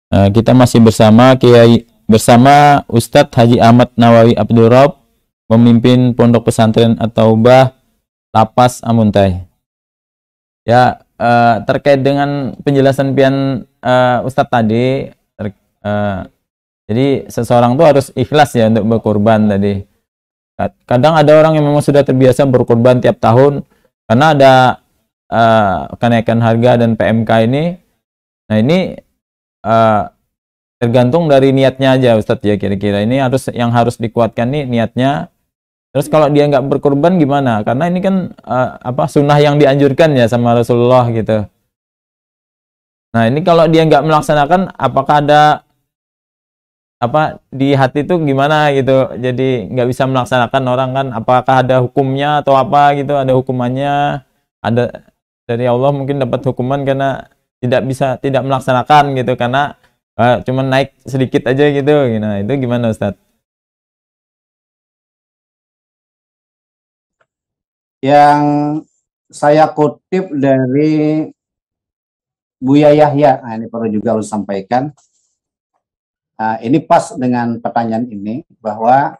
Kita masih bersama Ustadz Haji Ahmad Nawawi Abdul Raub, pemimpin Pondok Pesantren At-Taubah Lapas Amuntai. Ya, terkait dengan penjelasan pian Ustadz tadi, jadi seseorang tuh harus ikhlas ya untuk berkorban tadi. Kadang ada orang yang memang sudah terbiasa berkorban tiap tahun karena ada kenaikan harga dan PMK ini. Nah ini tergantung dari niatnya aja Ustadz ya, kira-kira ini yang harus dikuatkan nih niatnya. Terus kalau dia nggak berkorban gimana? Karena ini kan sunnah yang dianjurkan ya sama Rasulullah gitu. Nah ini kalau dia nggak melaksanakan, apakah ada di hati itu gimana gitu? Jadi nggak bisa melaksanakan orang kan? Apakah ada hukumnya atau apa gitu? Ada hukumannya? Ada dari Allah mungkin dapat hukuman karena tidak melaksanakan gitu, karena cuma naik sedikit aja gitu. Nah itu gimana Ustadz? Yang saya kutip dari Buya Yahya, nah ini perlu juga harus sampaikan. Ini pas dengan pertanyaan ini, bahwa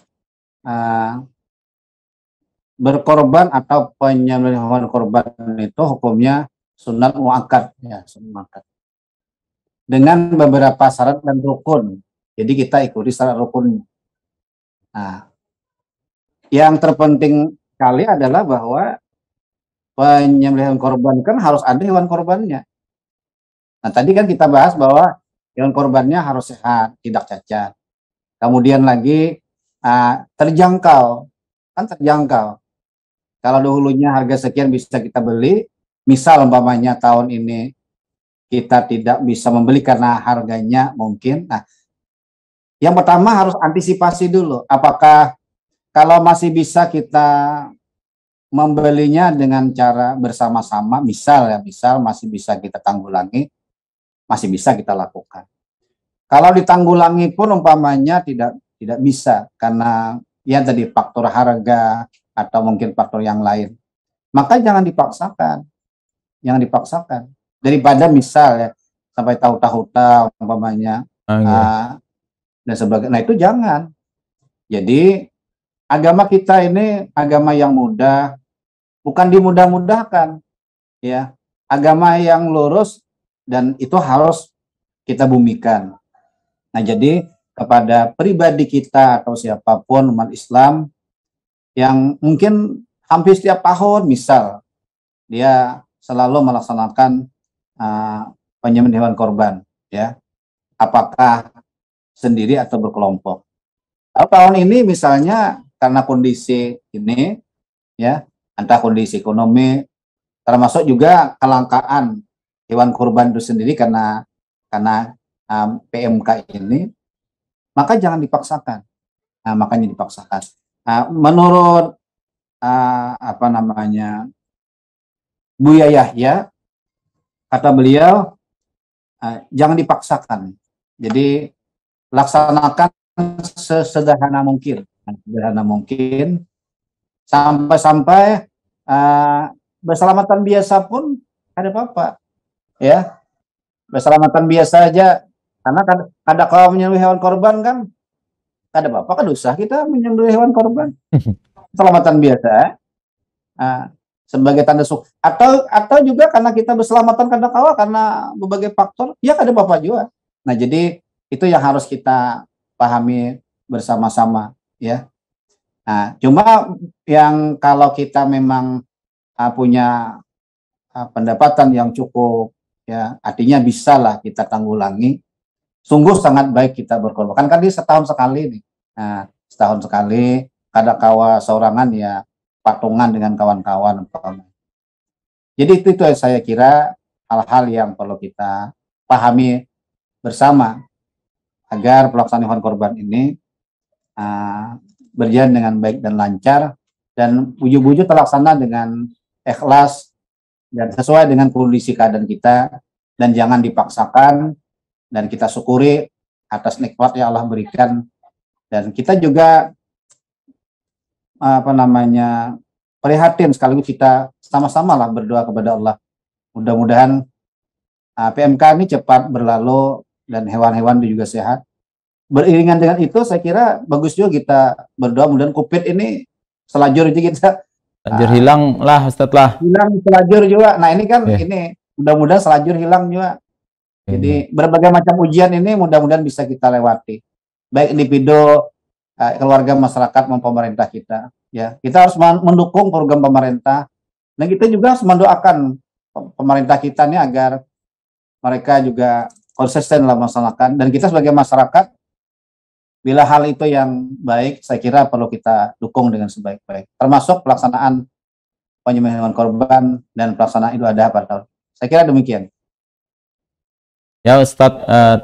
berkorban atau penyembelihan korban itu hukumnya sunat muakkad ya, sunat muakkad dengan beberapa syarat dan rukun. Jadi kita ikuti syarat rukun. Nah, yang terpenting kali adalah bahwa penyembelihan korban kan harus ada hewan korbannya. Nah, tadi kan kita bahas bahwa hewan korbannya harus sehat, tidak cacat. Kemudian lagi terjangkau, kan terjangkau. Kalau dahulunya harga sekian bisa kita beli, misal umpamanya tahun ini kita tidak bisa membeli karena harganya mungkin. Nah, yang pertama harus antisipasi dulu. Apakah kalau masih bisa kita membelinya dengan cara bersama-sama, misal masih bisa kita tanggulangi, masih bisa kita lakukan. Kalau ditanggulangi pun umpamanya tidak bisa karena ya tadi faktor harga atau mungkin faktor yang lain, maka jangan dipaksakan. Daripada misal ya sampai tahu-tahu umpamanya dan sebagainya. Nah itu jangan. Jadi agama kita ini agama yang mudah, bukan dimudah-mudahkan ya. Agama yang lurus dan itu harus kita bumikan. Nah jadi kepada pribadi kita atau siapapun umat Islam yang mungkin hampir setiap tahun misal dia selalu melaksanakan penyembelihan hewan korban ya, apakah sendiri atau berkelompok. Kalau tahun ini misalnya karena kondisi ini ya, antara kondisi ekonomi termasuk juga kelangkaan hewan kurban itu sendiri karena PMK ini, maka jangan dipaksakan. Makanya dipaksakan. Menurut Buya Yahya, kata beliau, jangan dipaksakan. Jadi laksanakan sesederhana mungkin, sampai berselamatan biasa pun ada apa-apa, ya. Berselamatan biasa aja, karena ada kalau menyembelih hewan korban kan, ada apa-apa kan usah kita menyembelih hewan korban. Selamatan biasa. Sebagai tanda syukur, atau juga karena kita berselamatan karena berbagai faktor, ya ada apa-apa juga. Nah jadi itu yang harus kita pahami bersama-sama ya. Nah cuma yang kalau kita memang punya pendapatan yang cukup ya, artinya bisa lah kita tanggulangi. Sungguh sangat baik kita berkorban, kan setahun sekali nih. Nah setahun sekali, kadang-kala seorangan ya patungan dengan kawan-kawan. Jadi itu saya kira hal-hal yang perlu kita pahami bersama agar pelaksanaan hewan korban ini berjalan dengan baik dan lancar dan ujug-ujug terlaksana dengan ikhlas dan sesuai dengan kondisi keadaan kita, dan jangan dipaksakan, dan kita syukuri atas nikmat yang Allah berikan, dan kita juga prihatin sekaligus kita sama-sama lah berdoa kepada Allah. Mudah-mudahan PMK ini cepat berlalu dan hewan-hewan juga sehat. Beriringan dengan itu saya kira bagus juga kita berdoa mudah-mudahan COVID ini selajur aja kita Selajur hilang lah Ustadz lah. hilang selajur juga. Nah ini kan Yeah. ini mudah-mudahan selajur hilang juga. Jadi Yeah. berbagai macam ujian ini mudah-mudahan bisa kita lewati. Baik individu, keluarga, masyarakat maupun pemerintah kita. Ya, kita harus mendukung program pemerintah dan kita juga harus mendoakan pemerintah kita ini agar mereka juga konsisten dalam melaksanakan, dan kita sebagai masyarakat bila hal itu yang baik saya kira perlu kita dukung dengan sebaik-baik, termasuk pelaksanaan penyembelihan hewan korban dan pelaksanaan Idul Adha pada tahun. Saya kira demikian. Ya Ustadz,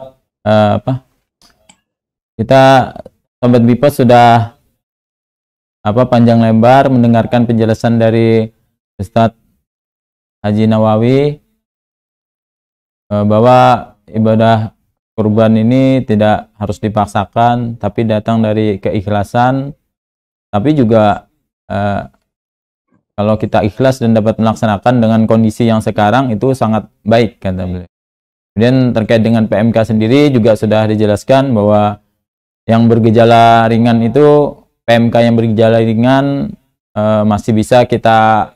kita Sobat Bipos sudah panjang lebar mendengarkan penjelasan dari Ustadz Haji Nawawi bahwa ibadah kurban ini tidak harus dipaksakan, tapi datang dari keikhlasan. Tapi juga kalau kita ikhlas dan dapat melaksanakan dengan kondisi yang sekarang itu sangat baik, kata beliau. Kemudian terkait dengan PMK sendiri juga sudah dijelaskan bahwa yang bergejala ringan itu, PMK yang bergejala ringan masih bisa kita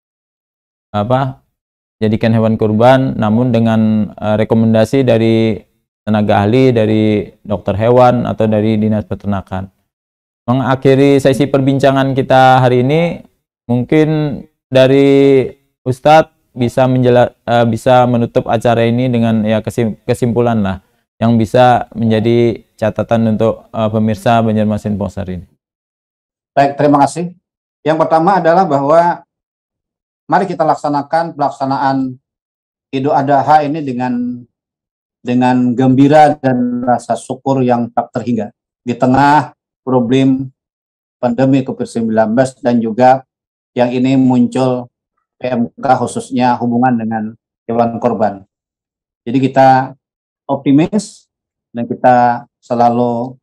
jadikan hewan kurban, namun dengan rekomendasi dari tenaga ahli, dari dokter hewan atau dari dinas peternakan. Mengakhiri sesi perbincangan kita hari ini, mungkin dari Ustadz bisa menutup acara ini dengan ya kesimpulan lah yang bisa menjadi catatan untuk pemirsa Banjarmasin Post hari ini. Baik, terima kasih. Yang pertama adalah bahwa mari kita laksanakan pelaksanaan Idul Adha ini dengan gembira dan rasa syukur yang tak terhingga di tengah problem pandemi COVID-19 dan juga yang ini muncul PMK khususnya hubungan dengan hewan korban. Jadi kita optimis dan kita selalu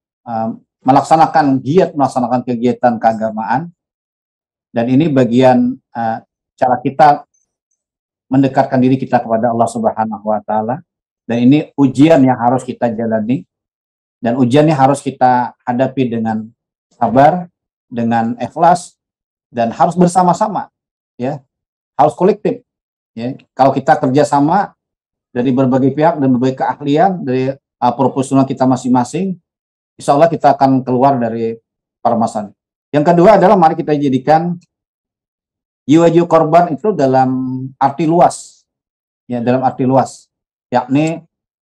melaksanakan kegiatan keagamaan, dan ini bagian cara kita mendekatkan diri kita kepada Allah Subhanahu wa Ta'ala, dan ini ujian yang harus kita jalani, dan ujiannya harus kita hadapi dengan sabar, dengan ikhlas, dan harus bersama-sama, ya, harus kolektif, ya. Kalau kita kerjasama dari berbagai pihak dan berbagai keahlian dari profesional kita masing-masing, insya Allah kita akan keluar dari permasalahan. Yang kedua adalah mari kita jadikan jiwa-jiwa korban itu dalam arti luas, ya, dalam arti luas, yakni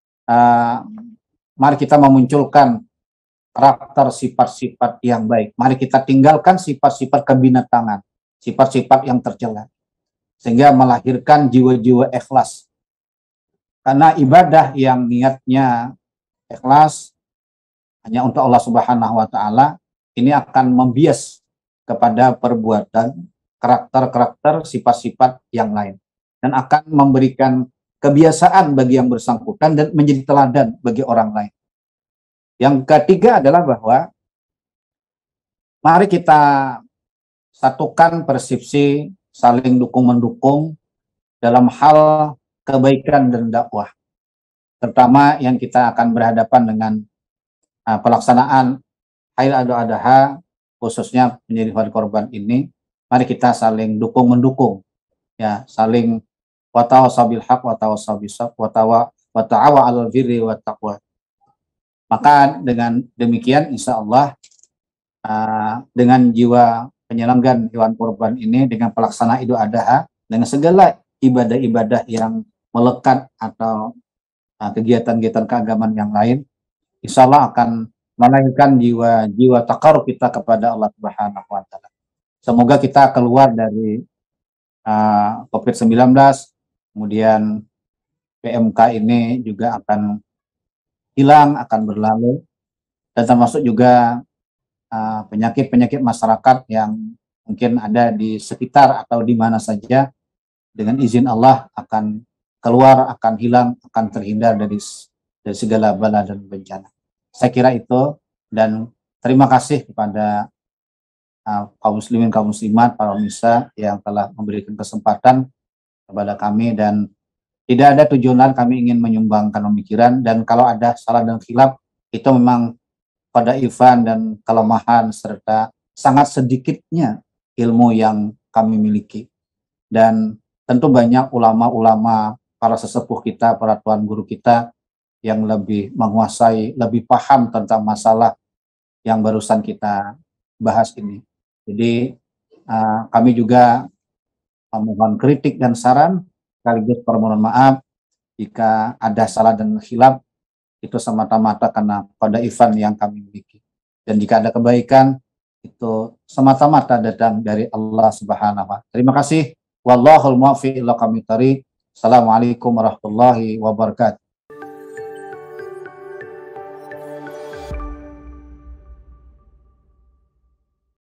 mari kita memunculkan karakter sifat-sifat yang baik. Mari kita tinggalkan sifat-sifat kebinatangan, sifat-sifat yang tercela, sehingga melahirkan jiwa-jiwa ikhlas. Karena ibadah yang niatnya ikhlas hanya untuk Allah Subhanahu wa Ta'ala, ini akan membias kepada perbuatan, karakter-karakter, sifat-sifat yang lain, dan akan memberikan kebiasaan bagi yang bersangkutan dan menjadi teladan bagi orang lain. Yang ketiga adalah bahwa mari kita satukan persepsi saling dukung-mendukung dalam hal kebaikan dan dakwah, terutama yang kita akan berhadapan dengan pelaksanaan Hari Idul Adha, khususnya penyembelihan korban ini. Mari kita saling dukung-mendukung, ya, saling watawasau bil haq watawasau bisabr wata'awanu 'alal birri wat taqwa. Maka dengan demikian insya Allah dengan jiwa penyelenggan hewan kurban ini, dengan pelaksana Idul Adha, dengan segala ibadah-ibadah yang melekat atau kegiatan-kegiatan keagamaan yang lain, insya Allah akan melahirkan jiwa takarub kita kepada Allah Subhanahu wa Ta'ala. Semoga kita keluar dari COVID-19, kemudian PMK ini juga akan hilang, akan berlalu, dan termasuk juga penyakit-penyakit masyarakat yang mungkin ada di sekitar atau di mana saja, dengan izin Allah akan keluar, akan hilang, akan terhindar dari segala bala dan bencana. Saya kira itu, dan terima kasih kepada kaum muslimin, kaum muslimat, para pemirsa yang telah memberikan kesempatan kepada kami, dan Tidak ada tujuan kami ingin menyumbangkan pemikiran, dan kalau ada salah dan khilaf itu memang pada Ivan dan kelemahan serta sangat sedikitnya ilmu yang kami miliki. Dan tentu banyak ulama-ulama, para sesepuh kita, para tuan guru kita yang lebih menguasai, lebih paham tentang masalah yang barusan kita bahas ini. Jadi kami juga mohon kritik dan saran, sekaligus permohonan maaf jika ada salah dan khilaf, itu semata-mata karena pada Ivan yang kami miliki. Dan jika ada kebaikan, itu semata-mata datang dari Allah Subhanahu wa Ta'ala. Terima kasih. Wallahul muwaffiq ila aqwamit thoriq. Assalamualaikum warahmatullahi wabarakatuh.